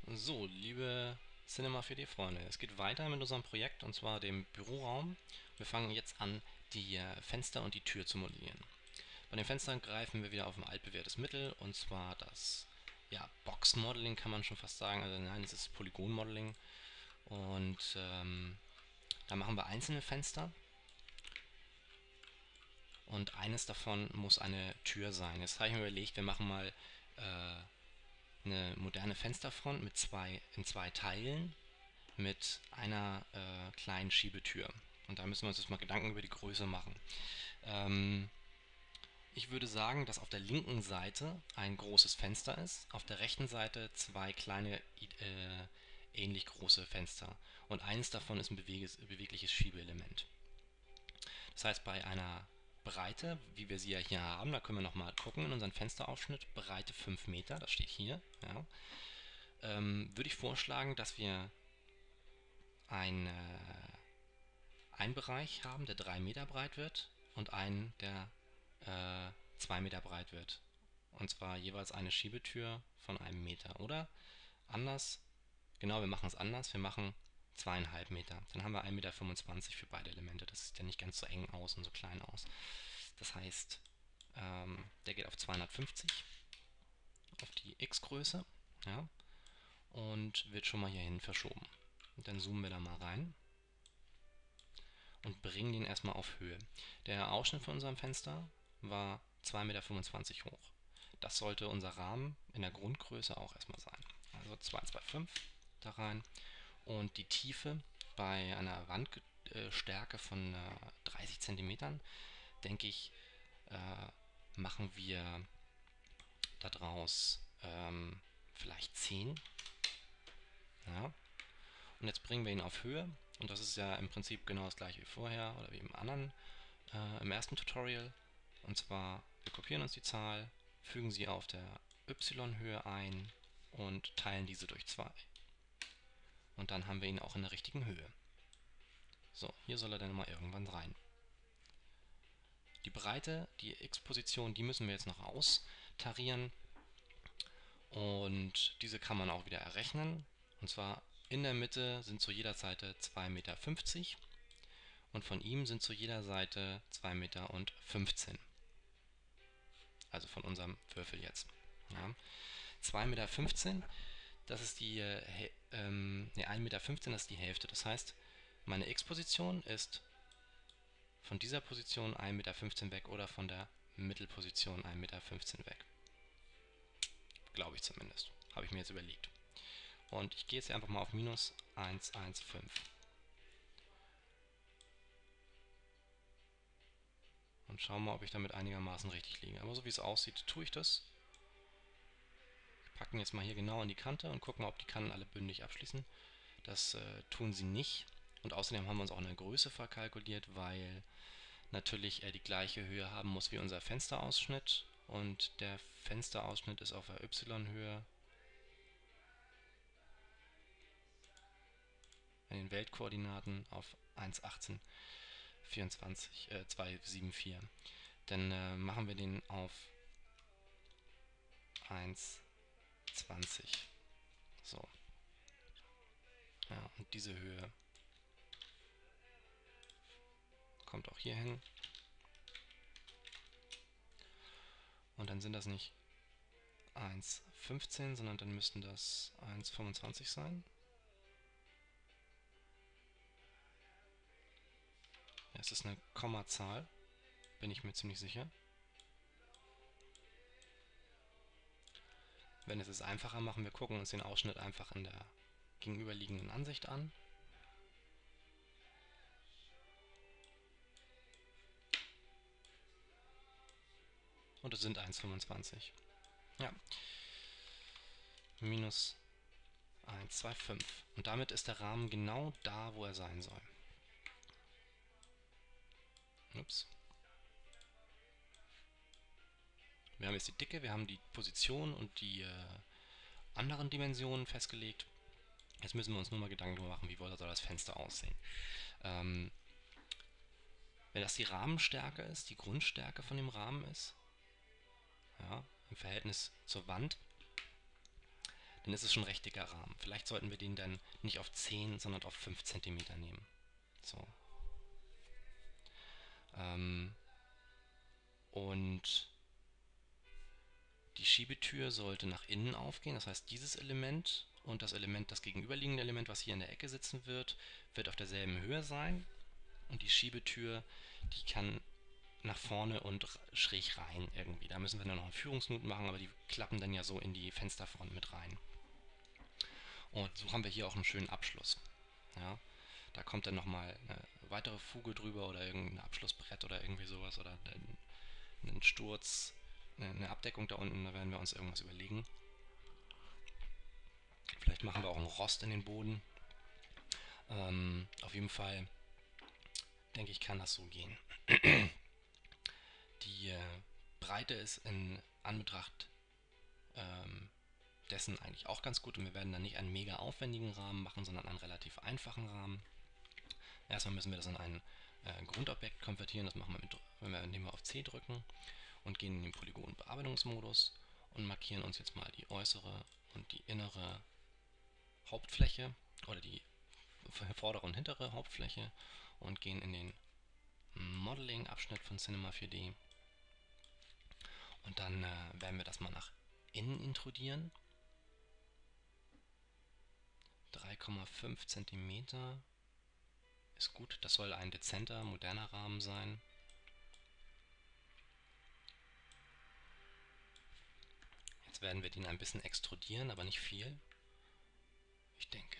So, liebe Cinema 4D-Freunde, es geht weiter mit unserem Projekt und zwar dem Büroraum. Wir fangen jetzt an, die Fenster und die Tür zu modellieren. Bei den Fenstern greifen wir wieder auf ein altbewährtes Mittel und zwar das Box-Modeling kann man schon fast sagen. Also nein, es ist Polygon-Modeling und da machen wir einzelne Fenster und eines davon muss eine Tür sein. Jetzt habe ich mir überlegt, wir machen mal eine moderne Fensterfront in zwei Teilen mit einer kleinen Schiebetür. Und da müssen wir uns jetzt mal Gedanken über die Größe machen. Ähm, Ich würde sagen, dass auf der linken Seite ein großes Fenster ist, auf der rechten Seite zwei kleine ähnlich große Fenster. Und eines davon ist ein bewegliches Schiebeelement. Das heißt, bei einer Breite, wie wir sie ja hier haben, da können wir nochmal gucken in unseren Fensteraufschnitt, Breite 5 Meter, das steht hier, ja, würde ich vorschlagen, dass wir ein einen Bereich haben, der 3 Meter breit wird und einen, der 2 Meter breit wird. Und zwar jeweils eine Schiebetür von einem Meter. Oder anders, genau, wir machen es anders, wir machen 2,5 Meter. Dann haben wir 1,25 Meter für beide Elemente. Das sieht ja nicht ganz so eng aus und so klein aus. Das heißt, der geht auf 250, auf die X-Größe, ja, und wird schon mal hierhin verschoben. Und dann zoomen wir da mal rein und bringen den erstmal auf Höhe. Der Ausschnitt von unserem Fenster war 2,25 Meter hoch. Das sollte unser Rahmen in der Grundgröße auch erstmal sein. Also 225 da rein. Und die Tiefe bei einer Wandstärke von 30 Zentimetern, denke ich, machen wir daraus vielleicht 10. Ja. Und jetzt bringen wir ihn auf Höhe. Und das ist ja im Prinzip genau das gleiche wie vorher oder wie im ersten Tutorial. Und zwar, wir kopieren uns die Zahl, fügen sie auf der y-Höhe ein und teilen diese durch 2. Und dann haben wir ihn auch in der richtigen Höhe. So, hier soll er dann mal irgendwann rein. Die Breite, die x-Position, die müssen wir jetzt noch austarieren. Und diese kann man auch wieder errechnen. Und zwar in der Mitte sind zu jeder Seite 2,50 Meter und von ihm sind zu jeder Seite 2,15 Meter. Also von unserem Würfel jetzt. Ja. 2,15 Meter, das ist die, 1,15 Meter, das ist die Hälfte. Das heißt, meine X-Position ist von dieser Position 1,15 Meter weg oder von der Mittelposition 1,15 Meter weg. Glaube ich zumindest. Habe ich mir jetzt überlegt. Und ich gehe jetzt hier einfach mal auf minus 115. Und schaue mal, ob ich damit einigermaßen richtig liege. Aber so wie es aussieht, tue ich das. Wir packen jetzt mal hier genau an die Kante und gucken, ob die Kanten alle bündig abschließen. Das tun sie nicht. Und außerdem haben wir uns auch eine Größe verkalkuliert, weil natürlich er die gleiche Höhe haben muss wie unser Fensterausschnitt. Und der Fensterausschnitt ist auf der y-Höhe in den Weltkoordinaten auf 274. Dann machen wir den auf 1,20. So. Ja, und diese Höhe kommt auch hier hin. Und dann sind das nicht 1,15, sondern dann müssten das 1,25 sein. Ja, es ist eine Kommazahl, bin ich mir ziemlich sicher. Wenn es es einfacher machen, wir gucken uns den Ausschnitt einfach in der gegenüberliegenden Ansicht an. Und es sind 1,25. Ja, minus 1,25. Und damit ist der Rahmen genau da, wo er sein soll. Ups. Wir haben jetzt die Dicke, wir haben die Position und die anderen Dimensionen festgelegt. Jetzt müssen wir uns nur mal Gedanken darüber machen, wie soll das Fenster aussehen. Wenn das die Rahmenstärke ist, die Grundstärke von dem Rahmen ist, ja, im Verhältnis zur Wand, dann ist es schon ein recht dicker Rahmen. Vielleicht sollten wir den dann nicht auf 10, sondern auf 5 Zentimeter nehmen. So. Und die Schiebetür sollte nach innen aufgehen, das heißt dieses Element und das Element, das gegenüberliegende Element, was hier in der Ecke sitzen wird, wird auf derselben Höhe sein. Und die Schiebetür, die kann nach vorne und schräg rein irgendwie. Da müssen wir dann noch einen Führungsnut machen, aber die klappen dann ja so in die Fensterfront mit rein. Und so haben wir hier auch einen schönen Abschluss. Ja, da kommt dann nochmal eine weitere Fuge drüber oder irgendein Abschlussbrett oder irgendwie sowas oder ein Sturz, eine Abdeckung da unten, da werden wir uns irgendwas überlegen. Vielleicht machen wir auch einen Rost in den Boden. Auf jeden Fall denke ich, kann das so gehen. Die Breite ist in Anbetracht dessen eigentlich auch ganz gut und wir werden dann nicht einen mega aufwendigen Rahmen machen, sondern einen relativ einfachen Rahmen. Erstmal müssen wir das in ein Grundobjekt konvertieren, das machen wir, indem wir auf C drücken und gehen in den Polygon-Bearbeitungsmodus und markieren uns jetzt mal die äußere und die innere Hauptfläche oder die vordere und hintere Hauptfläche und gehen in den Modeling-Abschnitt von Cinema 4D und dann werden wir das mal nach innen intrudieren. 3,5 cm ist gut, das soll ein dezenter, moderner Rahmen sein. Jetzt werden wir den ein bisschen extrudieren, aber nicht viel. Ich denke,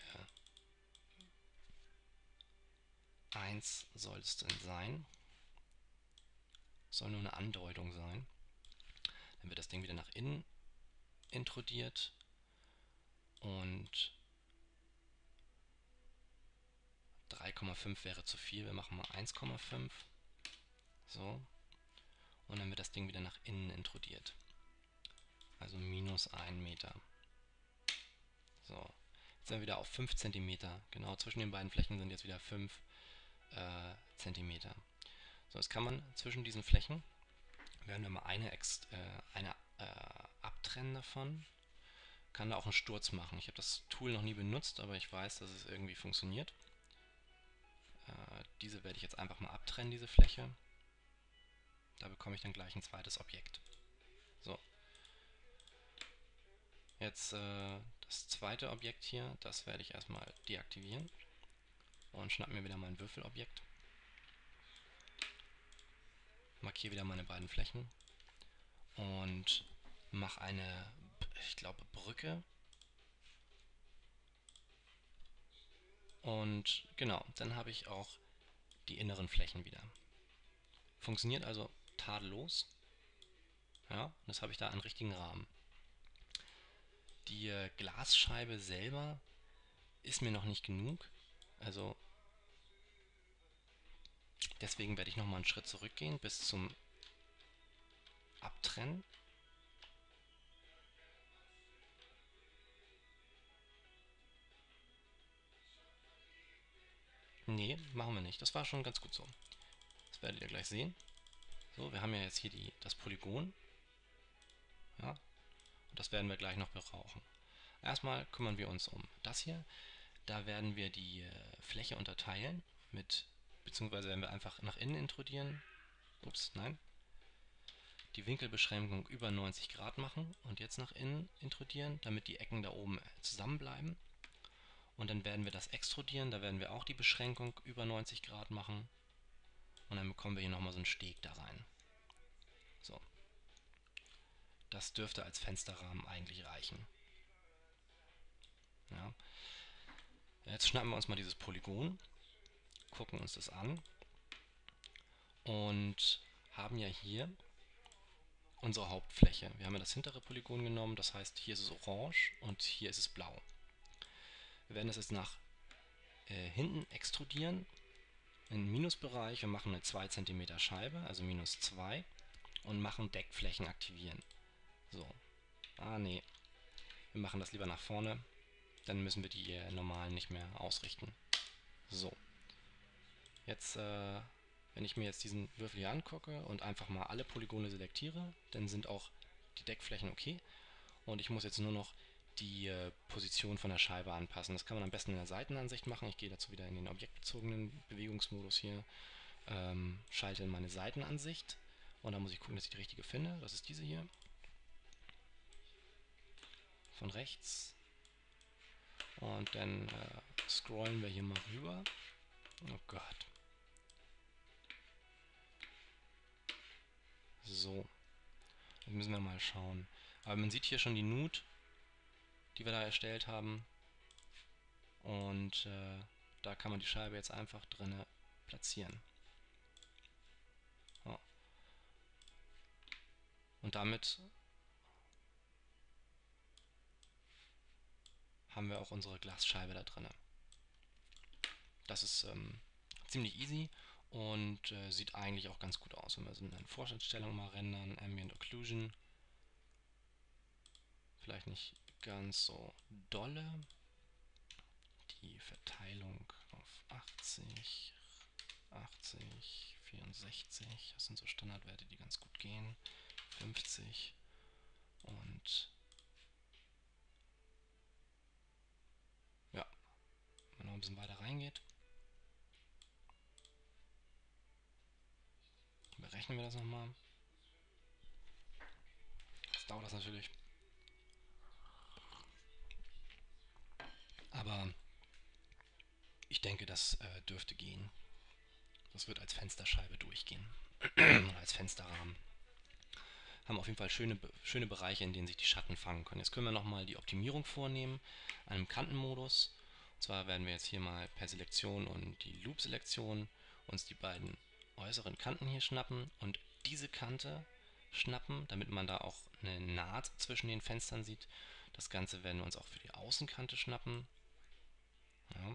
1 soll es denn sein. Soll nur eine Andeutung sein. Dann wird das Ding wieder nach innen intrudiert und 3,5 wäre zu viel. Wir machen mal 1,5. So. Und dann wird das Ding wieder nach innen intrudiert. Also minus 1 Meter. So. Jetzt sind wir wieder auf 5 cm. Genau, zwischen den beiden Flächen sind jetzt wieder 5 cm. So, jetzt kann man zwischen diesen Flächen, werden wir mal eine abtrennen davon. Kann da auch einen Sturz machen. Ich habe das Tool noch nie benutzt, aber ich weiß, dass es irgendwie funktioniert. Diese werde ich jetzt einfach mal abtrennen, diese Fläche. Da bekomme ich dann gleich ein zweites Objekt. So. Jetzt das zweite Objekt hier, das werde ich erstmal deaktivieren und schnappe mir wieder mein Würfelobjekt. Markiere wieder meine beiden Flächen und mache eine, ich glaube, Brücke. Und genau, dann habe ich auch die inneren Flächen wieder. Funktioniert also tadellos. Ja, und jetzt habe ich da einen richtigen Rahmen. Die Glasscheibe selber ist mir noch nicht genug. Also deswegen werde ich nochmal einen Schritt zurückgehen bis zum Abtrennen. Nee, machen wir nicht. Das war schon ganz gut so. Das werdet ihr gleich sehen. So, wir haben ja jetzt hier das Polygon. Ja, und das werden wir gleich noch brauchen. Erstmal kümmern wir uns um das hier. Da werden wir die Fläche unterteilen beziehungsweise werden wir einfach nach innen intrudieren. Ups, nein. Die Winkelbeschränkung über 90 Grad machen und jetzt nach innen intrudieren, damit die Ecken da oben zusammenbleiben. Und dann werden wir das extrudieren, da werden wir auch die Beschränkung über 90 Grad machen. Und dann bekommen wir hier nochmal so einen Steg da rein. So. Das dürfte als Fensterrahmen eigentlich reichen. Ja. Jetzt schnappen wir uns mal dieses Polygon, gucken uns das an und haben ja hier unsere Hauptfläche. Wir haben ja das hintere Polygon genommen, das heißt hier ist es orange und hier ist es blau. Wir werden das jetzt nach hinten extrudieren in den Minusbereich. Wir machen eine 2 cm Scheibe, also minus 2 und machen Deckflächen aktivieren. So. Ah nee, wir machen das lieber nach vorne, dann müssen wir die normalen nicht mehr ausrichten. So. Jetzt, wenn ich mir jetzt diesen Würfel hier angucke und einfach mal alle Polygone selektiere, dann sind auch die Deckflächen okay. Und ich muss jetzt nur noch die Position von der Scheibe anpassen. Das kann man am besten in der Seitenansicht machen. Ich gehe dazu wieder in den objektbezogenen Bewegungsmodus hier, schalte in meine Seitenansicht und dann muss ich gucken, dass ich die richtige finde. Das ist diese hier. Von rechts. Und dann scrollen wir hier mal rüber. Oh Gott. So. Jetzt müssen wir mal schauen. Aber man sieht hier schon die Nut, die wir da erstellt haben. Und da kann man die Scheibe jetzt einfach drinne platzieren. Ja. Und damit haben wir auch unsere Glasscheibe da drinne. Das ist ziemlich easy und sieht eigentlich auch ganz gut aus. Wenn wir so eine Vorstellung mal rendern, Ambient Occlusion, vielleicht nicht ganz so dolle. Die Verteilung auf 80, 80, 64, das sind so Standardwerte, die ganz gut gehen. 50 und ja, wenn man noch ein bisschen weiter reingeht, berechnen wir das nochmal. Jetzt dauert das natürlich. Aber ich denke, das dürfte gehen. Das wird als Fensterscheibe durchgehen. Oder als Fensterrahmen. Haben auf jeden Fall schöne Bereiche, in denen sich die Schatten fangen können. Jetzt können wir nochmal die Optimierung vornehmen, einem Kantenmodus. Und zwar werden wir jetzt hier mal per Selektion und die Loop-Selektion uns die beiden äußeren Kanten hier schnappen und diese Kante schnappen, damit man da auch eine Naht zwischen den Fenstern sieht. Das Ganze werden wir uns auch für die Außenkante schnappen. Ja.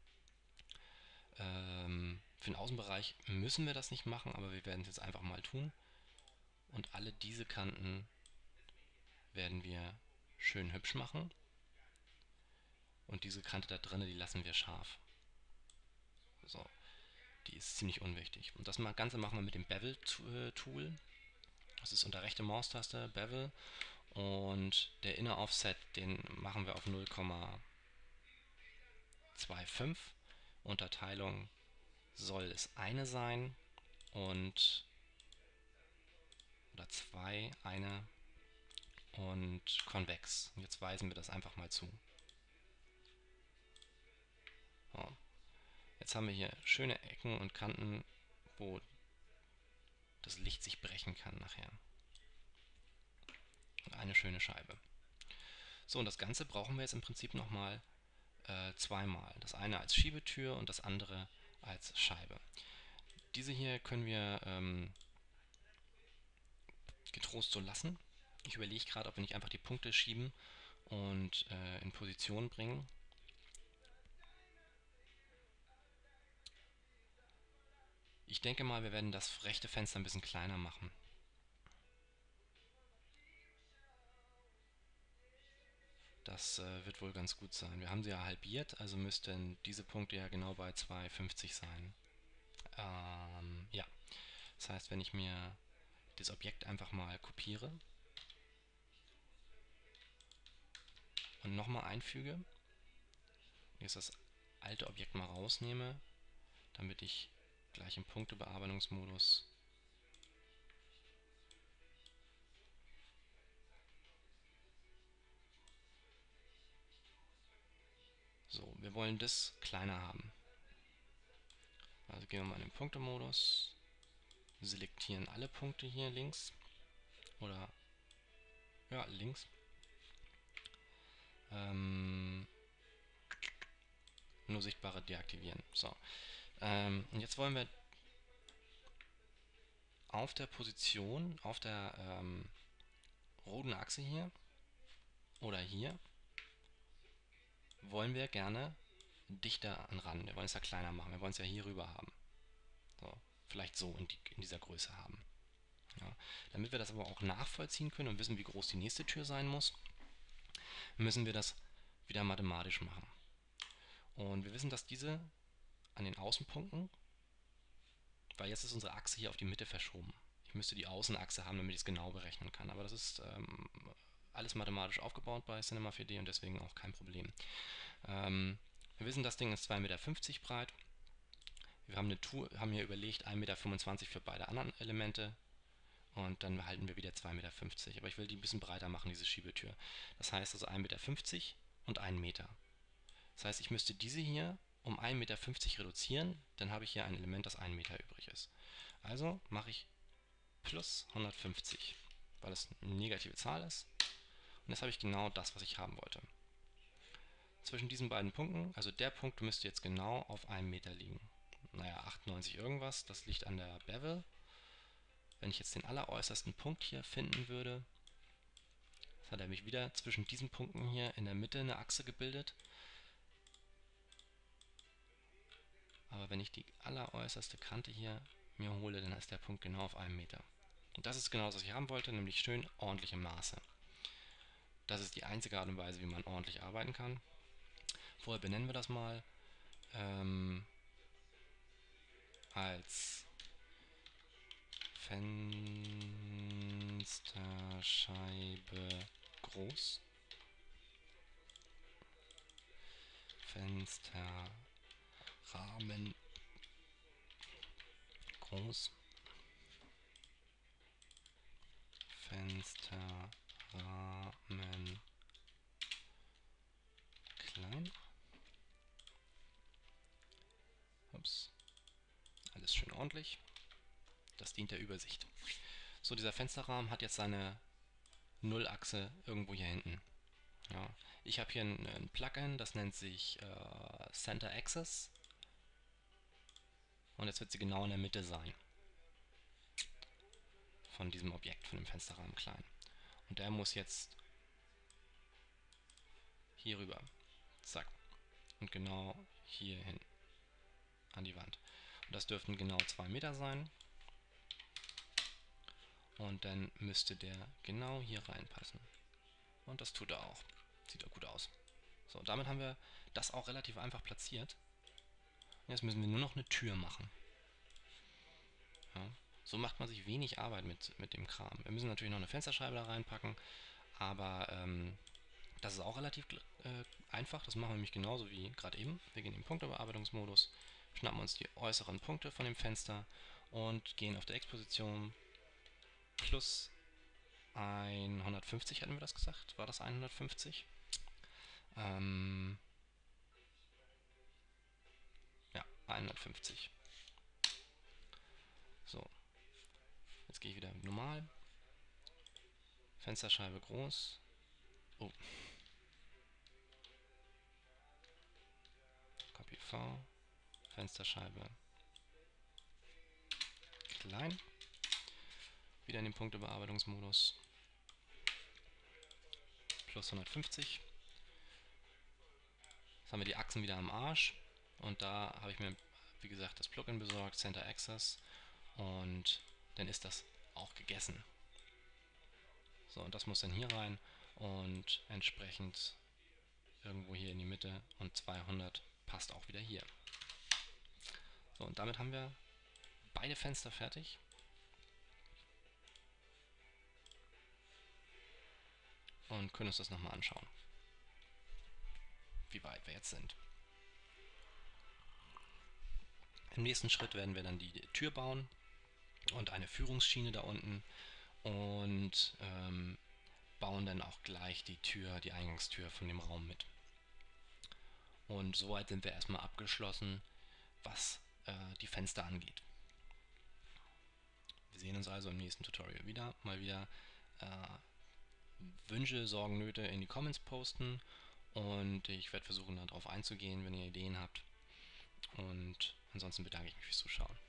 Für den Außenbereich müssen wir das nicht machen, aber wir werden es jetzt einfach mal tun. Und alle diese Kanten werden wir schön hübsch machen. Und diese Kante da drin, die lassen wir scharf. So, die ist ziemlich unwichtig. Und das Ganze machen wir mit dem Bevel-Tool. Das ist unter rechte Maustaste, Bevel. Und der Inner Offset, den machen wir auf 0,25. Unterteilung soll es eine sein und oder zwei, eine und konvex. Und jetzt weisen wir das einfach mal zu. So. Jetzt haben wir hier schöne Ecken und Kanten, wo das Licht sich brechen kann nachher. Und eine schöne Scheibe. So, und das Ganze brauchen wir jetzt im Prinzip nochmal zweimal. Das eine als Schiebetür und das andere als Scheibe. Diese hier können wir getrost so lassen. Ich überlege gerade, ob wir nicht einfach die Punkte schieben und in Position bringen. Ich denke mal, wir werden das rechte Fenster ein bisschen kleiner machen. Das wird wohl ganz gut sein. Wir haben sie ja halbiert, also müssten diese Punkte ja genau bei 2,50 sein. Ja, das heißt, wenn ich mir das Objekt einfach mal kopiere und nochmal einfüge, jetzt das alte Objekt mal rausnehme, damit ich gleich im Punktebearbeitungsmodus so, wir wollen das kleiner haben. Also gehen wir mal in den Punktemodus, selektieren alle Punkte hier links oder ja, links. Nur sichtbare deaktivieren. So. Und jetzt wollen wir auf der Position, auf der roten Achse hier oder hier, wollen wir gerne dichter an ran. Wir wollen es ja kleiner machen. Wir wollen es ja hier rüber haben. So. Vielleicht so in dieser Größe haben. Ja. Damit wir das aber auch nachvollziehen können und wissen, wie groß die nächste Tür sein muss, müssen wir das wieder mathematisch machen. Und wir wissen, dass diese an den Außenpunkten, weil jetzt ist unsere Achse hier auf die Mitte verschoben. Ich müsste die Außenachse haben, damit ich es genau berechnen kann. Aber das ist alles mathematisch aufgebaut bei Cinema 4D und deswegen auch kein Problem. Wir wissen, das Ding ist 2,50 Meter breit. Wir haben haben hier überlegt 1,25 Meter für beide anderen Elemente. Und dann behalten wir wieder 2,50 Meter. Aber ich will die ein bisschen breiter machen, diese Schiebetür. Das heißt also 1,50 Meter und 1 Meter. Das heißt, ich müsste diese hier um 1,50 Meter reduzieren. Dann habe ich hier ein Element, das 1 Meter übrig ist. Also mache ich plus 150, weil es eine negative Zahl ist. Und jetzt habe ich genau das, was ich haben wollte. Zwischen diesen beiden Punkten, also der Punkt müsste jetzt genau auf 1 Meter liegen. Naja, 98 irgendwas, das liegt an der Bevel. Wenn ich jetzt den alleräußersten Punkt hier finden würde, jetzt hat er mich wieder zwischen diesen Punkten hier in der Mitte eine Achse gebildet. Aber wenn ich die alleräußerste Kante hier mir hole, dann ist der Punkt genau auf 1 Meter. Und das ist genau das, was ich haben wollte, nämlich schön ordentliche Maße. Das ist die einzige Art und Weise, wie man ordentlich arbeiten kann. Vorher benennen wir das mal als Fensterscheibe groß. Fensterrahmen groß. Fensterrahmen klein. Ups. Alles schön ordentlich. Das dient der Übersicht. So, dieser Fensterrahmen hat jetzt seine Nullachse irgendwo hier hinten. Ja. Ich habe hier ein Plugin, das nennt sich Center Axis. Und jetzt wird sie genau in der Mitte sein. Von diesem Objekt, von dem Fensterrahmen klein. Und der muss jetzt hier rüber. Zack. Und genau hier hin. An die Wand. Und das dürften genau 2 Meter sein. Und dann müsste der genau hier reinpassen. Und das tut er auch. Sieht auch gut aus. So, damit haben wir das auch relativ einfach platziert. Jetzt müssen wir nur noch eine Tür machen. Ja, so macht man sich wenig Arbeit mit dem Kram. Wir müssen natürlich noch eine Fensterscheibe da reinpacken, aber das ist auch relativ einfach. Das machen wir nämlich genauso wie gerade eben. Wir gehen in den Punktebearbeitungsmodus, schnappen uns die äußeren Punkte von dem Fenster und gehen auf der Exposition plus 150 hatten wir das gesagt. War das 150? Ja, 150. So, jetzt gehe ich wieder normal. Fensterscheibe groß. Oh. Copy V. Fensterscheibe klein. Wieder in den Punktebearbeitungsmodus. Plus 150. Jetzt haben wir die Achsen wieder am Arsch. Und da habe ich mir, wie gesagt, das Plugin besorgt, Center Access. Und dann ist das auch gegessen. So, und das muss dann hier rein und entsprechend irgendwo hier in die Mitte und 200 passt auch wieder hier. So, und damit haben wir beide Fenster fertig. Und können uns das nochmal anschauen, wie weit wir jetzt sind. Im nächsten Schritt werden wir dann die Tür bauen und eine Führungsschiene da unten und bauen dann auch gleich die Tür, die Eingangstür von dem Raum mit. Und soweit sind wir erstmal abgeschlossen, was die Fenster angeht. Wir sehen uns also im nächsten Tutorial wieder. Mal wieder Wünsche, Sorgen, Nöte in die Comments posten und ich werde versuchen, darauf einzugehen, wenn ihr Ideen habt. Und ansonsten bedanke ich mich fürs Zuschauen.